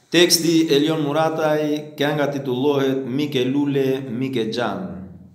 Teksti Elion Muratai kenga titulohet Mike Lule Mike Jan.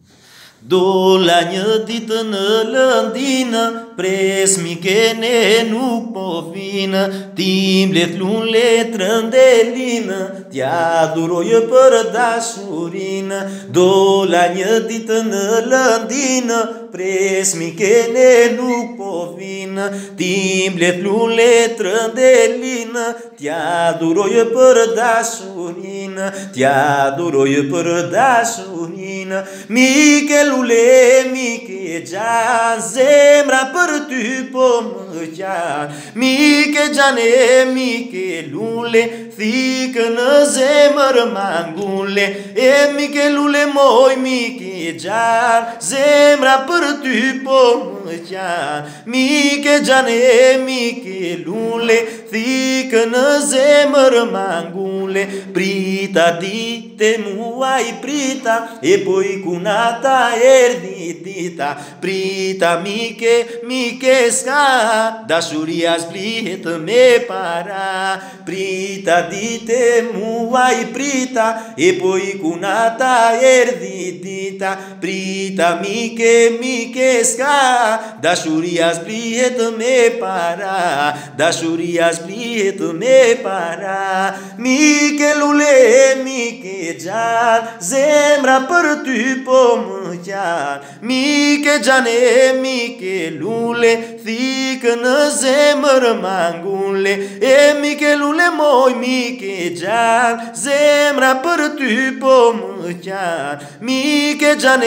Do la dită nălăndină, pres michene nu povină, timblet lunle trândelină, tea duroie părădașurină. Do la dită nălăndină, pres michene nu povină, timblet lunle trândelină, tea duroie părădașurină, tea duroie părădașurină. Michelule, Michejan, zemra per tu pomăcean. Michejane, Michelule, thică-nă zemăr mangule. E Michelule, moi Michejan, zemra per tu pomăcean. Michejane, Michelule, thică-nă zemăr mangule. Prita dite muai prita, e poi cunata erditita. Prita miche ska, da shurias plita me para. Prita dite muai prita, e poi cunata erditita. Prita miche ska, da shurias plita me para. Da shurias plita me para. Michelule, Michejan, zemra per tu pomăcean. Michejane, Michelule, thică-nă zemăr mangule. E Michelule, moi Michejan, zemra per tu pomăcean. Michejane,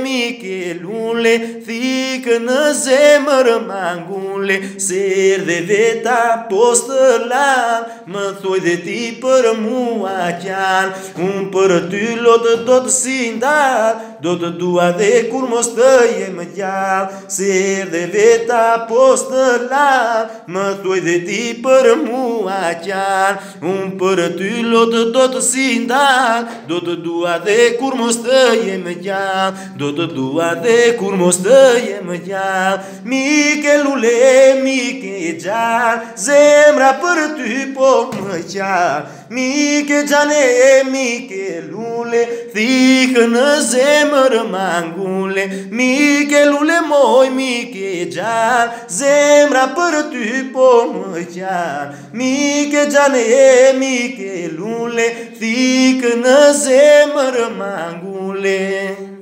Michelule, thică-nă zemăr mangule. Ser de veta postălan, mă thoi de ti per muacean. Un per tu lot tot sindal, dot dua de curmos tăie măceal. Ser de veta postălan, mă thoi de ti per muacean. Un per tu lot tot sindal, dot dua de curmos tăie măceal. Dot dua de curmos tăie măceal. Michelule, Michejan, zemra per tu pomăcean. Michejane, Michelule, thică-nă zemăr mangule. Michelule, moi Michejan, zemra per tu pomăcean. Michejane, Michelule, thică-nă zemăr mangule.